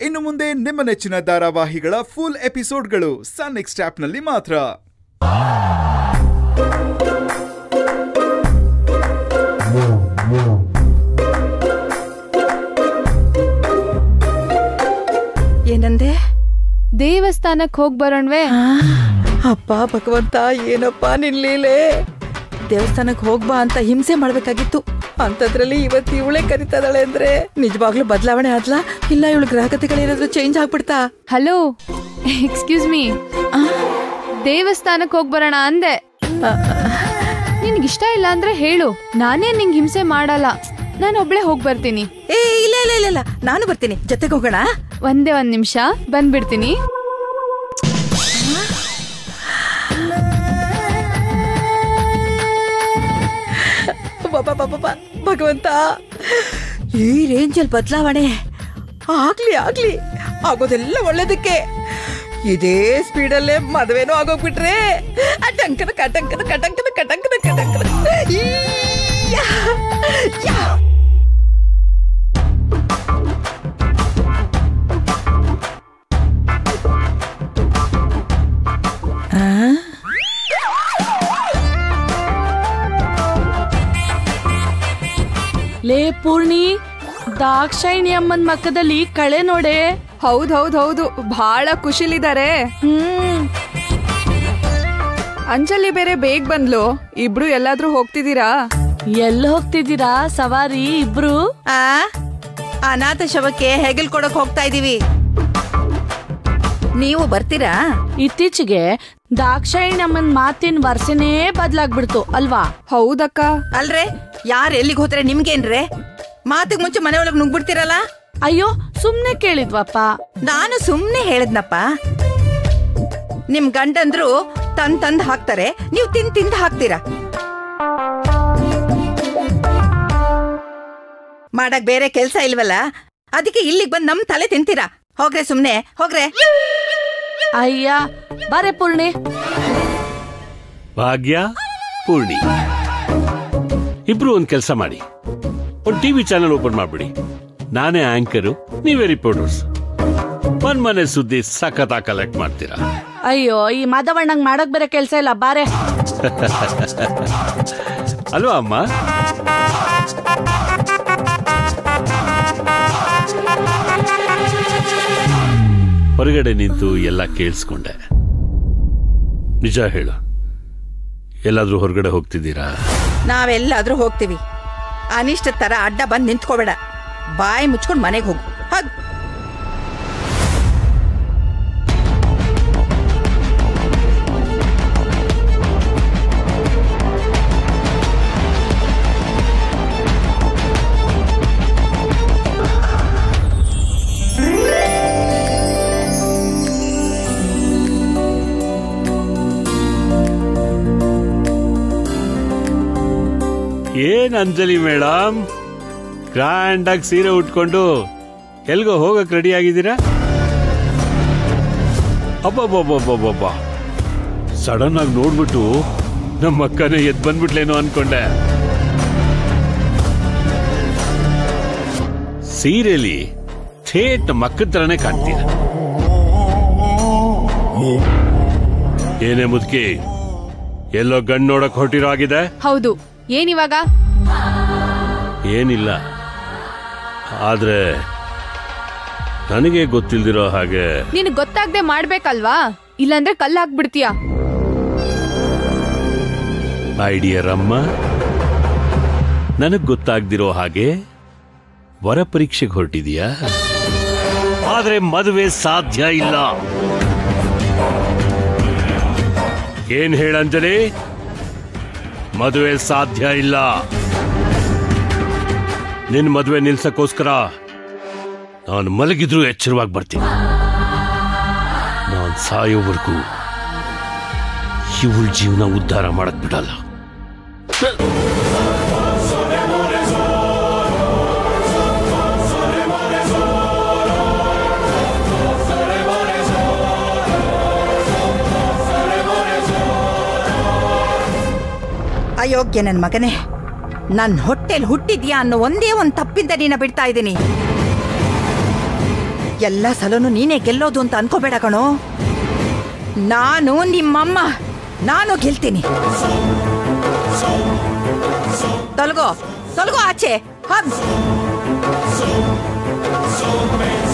ಇನ್ನು ಮುಂದೆ ನಿಮ್ಮ ನೆಚ್ಚಿನ ಧಾರಾವಾಹಿಗಳ ಫುಲ್ ಎಪಿಸೋಡ್ಗಳು ಸನ್ ನೆಕ್ಸ್ಟ್ ಆಪ್ ನಲ್ಲಿ ಮಾತ್ರ. ಏನಂದೆ? ದೇವಸ್ಥಾನಕ್ಕೆ ಹೋಗಿ ಬರೋಣವೆ? ಅಪ್ಪ ಭಗವಂತ, ಏನಪ್ಪ ನಿಲ್ಲೀಲೆ. ದೇವಸ್ಥಾನಕ್ಕೆ ಹೋಗ್ಬಾ ಅಂತ ಹಿಂಸೆ ಮಾಡ್ಬೇಕಾಗಿತ್ತು, ಅಂತದ್ರಲ್ಲಿ ಇವತ್ತು ಇವಳೆ ಕರಿತಾಳೆ ಅಂದ್ರೆ ನಿಜವಾಗ್ಲೂ ಬದಲಾವಣೆ ಆದ್ಲಾ ಇಲ್ಲ ಇವಳು ಗ್ರಹಗತಿಗಳೇನಾದ್ರೂ ಚೇಂಜ್ ಆಗ್ಬಿಡ್ತಾ? ಹಲೋ, ಎಕ್ಸ್ಕ್ಯೂಸ್ ಮೀ, ದೇವಸ್ಥಾನಕ್ಕೆ ಹೋಗಿ ಬರೋಣ ಅಂದೆ. ನಿನ್ಗಿಷ್ಟ ಇಲ್ಲ ಅಂದ್ರೆ ಹೇಳು, ನಾನೇ ನಿಂಗೆ ಹಿಂಸೆ ಮಾಡಲ್ಲ. ನಾನು ಒಬ್ಳೆ ಹೋಗಿ ಬರ್ತೀನಿ. ಏ ಇಲ್ಲ ಇಲ್ಲ ಇಲ್ಲ ಇಲ್ಲ, ನಾನು ಬರ್ತೀನಿ, ಜೊತೆಗೆ ಹೋಗೋಣ. ಒಂದೇ ಒಂದ್ ನಿಮಿಷ, ಬಂದ್ಬಿಡ್ತೀನಿ. ಭಗವಂತ, ಈ ರೇಂಜಲ್ಲಿ ಬದಲಾವಣೆ ಆಗ್ಲಿ ಆಗ್ಲಿ, ಆಗೋದೆಲ್ಲ ಒಳ್ಳೇದಕ್ಕೆ. ಇದೇ ಸ್ಪೀಡಲ್ಲೇ ಮದುವೆನೂ ಆಗೋಗ್ಬಿಟ್ರೆ ಅಟಂಕನ ಕಟಂಕನ ಕಟಂಕನ ಕಟಂಕನ ಕಟಂಕನ. ಲೇ ಪೂರ್ಣಿ, ದಾಕ್ಷಾಯಿಣಿ ಅಮ್ಮನ್ ಮಕ್ಕದಲ್ಲಿ ಕಳೆ ನೋಡೆ. ಹೌದು, ಬಹಳ ಖುಷಿಲಿದ್ದಾರೆ. ಅಂಜಲಿ ಬೇರೆ ಬೇಗ ಬಂದ್ಲು. ಇಬ್ರು ಎಲ್ಲಾದ್ರೂ ಹೋಗ್ತಿದ್ದೀರಾ? ಎಲ್ಲ ಹೋಗ್ತಿದ್ದೀರಾ ಸವಾರಿ ಇಬ್ರು? ಅನಾಥ ಶವಕ್ಕೆ ಹೆಗಲ್ ಕೊಡಕ್ ಹೋಗ್ತಾ ಇದೀವಿ. ನೀವು ಬರ್ತೀರಾ? ಇತ್ತೀಚೆಗೆ ದಾಕ್ಷಾಯಿಣಿ ಅಮ್ಮನ್ ಮಾತಿನ ವರ್ಷನೇ ಬದ್ಲಾಗ್ಬಿಡ್ತು ಅಲ್ವಾ? ಹೌದಕ್ಕ. ಅಲ್ರೇ, ಯಾರು ಎಲ್ಲಿಗೆ ಹೋದ್ರೆ ನಿಮ್ಗೇನ್ರೆ? ಮಾತಿಗೆ ಮುಂಚೆ ಮನೆ ಒಳಗ್ ನುಗ್ಬಿಡ್ತೀರಲ್ಲ. ಅಯ್ಯೋ, ಸುಮ್ನೆ ಕೇಳಿದ್ವಪ್ಪ. ನಾನು ಸುಮ್ನೆ ಹೇಳಿದ್ನಪ್ಪ. ನಿಮ್ ಗಂಡಂದ್ರು ತಂದ್ ಹಾಕ್ತಾರೆ, ನೀವು ತಿಂದ್ ಹಾಕ್ತೀರಾ. ಮಾಡಕ್ ಬೇರೆ ಕೆಲ್ಸ ಇಲ್ವಲ್ಲ, ಅದಕ್ಕೆ ಇಲ್ಲಿಗೆ ಬಂದ್ ನಮ್ ತಲೆ ತಿಂತೀರಾ. ಹೋಗ್ರೆ ಸುಮ್ನೆ ಹೋಗ್ರೆ. ಅಯ್ಯ, ಬಾರೆ ಪೂರ್ಣಿ. ಭಾಗ್ಯ, ಪೂರ್ಣಿ ಇಬ್ರು ಒಂದ್ ಕೆಲಸ ಮಾಡಿ, ಒಂದ್ ಟಿವಿ ಚಾನೆಲ್ ಓಪನ್ ಮಾಡ್ಬಿಡಿ. ನಾನೇ ಆಂಕರು, ನೀವೇ ರಿಪೋರ್ಟರ್ಸ್. ಮನೆ ಸುದ್ದಿ ಸಖತ್ ಕಲೆಕ್ಟ್ ಮಾಡ್ತೀರಾ. ಅಯ್ಯೋ, ಈ ಮಾಧವಣ್ಣಂಗ್ ಮಾಡಕ್ ಬೇರೆ ಕೆಲ್ಸ ಇಲ್ಲ, ಬಾರೆ. ಅಲ್ವಾ ಅಮ್ಮ? ಹೊರಗಡೆ ನಿಂತು ಎಲ್ಲ ಕೇಳಿಸ್ಕೊಂಡೆ. ನಿಜ ಹೇಳು, ಎಲ್ಲಾದ್ರೂ ಹೊರಗಡೆ ಹೋಗ್ತಿದ್ದೀರಾ? ನಾವೆಲ್ಲಾದ್ರೂ ಹೋಗ್ತೀವಿ. ಅನಿಷ್ಟ ತರ ಅಡ್ಡ ಬಂದ್ ನಿಂತ್ಕೋಬೇಡ. ಬಾಯಿ ಮುಚ್ಕೊಂಡ್ ಮನೆಗೆ ಹೋಗು. ಏನ್ ಅಂಜಲಿ ಮೇಡಮ್, ಗ್ರ್ಯಾಂಡ್ ಆಗಿ ಸೀರೆ ಉಟ್ಕೊಂಡು ಎಲ್ಗೋ ಹೋಗಕ್ ರೆಡಿ ಆಗಿದ್ದೀರಾ? ಅಬ್ಬಬ್ಬಬ್ಬಬ್ಬಬ್ಬ, ಸಡನ್ ಆಗಿ ನೋಡ್ಬಿಟ್ಟು ನಮ್ಮ ಅಕ್ಕನೇ ಎದ್ ಬಂದ್ಬಿಟ್ಲೇನೋ ಅನ್ಕೊಂಡೆ. ಸೀರೆಲಿ ಥೇಟ್ ಮಕ್ಕಳ ತರನೇ ಕಾಣ್ತೀರ. ಏನೇ ಮುದುಕಿ, ಎಲ್ಲೋ ಗಂಡ್ ನೋಡಕ್ ಹೊರಟಿರೋ ಆಗಿದೆ? ಹೌದು. ಏನಿವಾಗ? ಏನಿಲ್ಲ, ಆದ್ರೆ ನನಗೆ ಗೊತ್ತಿಲ್ದಿರೋ ಹಾಗೆ. ನೀನು ಗೊತ್ತಾಗ್ದೆ ಮಾಡ್ಬೇಕಲ್ವಾ, ಇಲ್ಲಾಂದ್ರೆ ಕಲ್ಲಾಗ್ಬಿಡ್ತೀಯ. ಐಡಿಯರ್ ಅಮ್ಮ, ನನಗ್ ಗೊತ್ತಾಗ್ದಿರೋ ಹಾಗೆ ವರ ಪರೀಕ್ಷೆಗೆ ಹೊರಟಿದೀಯಾ? ಆದ್ರೆ ಮದುವೆ ಸಾಧ್ಯ ಇಲ್ಲ. ಏನ್ ಹೇಳಂಜಲಿ? ಮದುವೆ ಸಾಧ್ಯ ಇಲ್ಲ. ನಿನ್ ಮದುವೆ ನಿಲ್ಸಕ್ಕೋಸ್ಕರ ನಾನು ಮಲಗಿದ್ರು ಎಚ್ಚರವಾಗಿ ಬರ್ತೀನಿ. ನಾನು ಸಾಯೋವರೆಗೂ ಇವಳ ಜೀವನ ಉದ್ಧಾರ ಮಾಡಕ್ ಬಿಡಲ್ಲ. ಅಯೋಗ್ಯ ನನ್ ಮಗನೇ, ನನ್ ಹೊಟ್ಟೆಲ್ ಹುಟ್ಟಿದ್ಯಾ ಅನ್ನೋ ಒಂದೇ ಒಂದ್ ತಪ್ಪಿಂದ ನೀನ ಬಿಡ್ತಾ ಇದ್ದೀನಿ. ಎಲ್ಲ ಸಲನು ನೀನೇ ಗೆಲ್ಲೋದು ಅಂತ ಅನ್ಕೋಬೇಡ ಕಣೋ. ನಾನು ನಿಮ್ಮಮ್ಮ, ನಾನು ಗೆಲ್ತೀನಿ. ತೊಲಗೋ ಆಚೆ.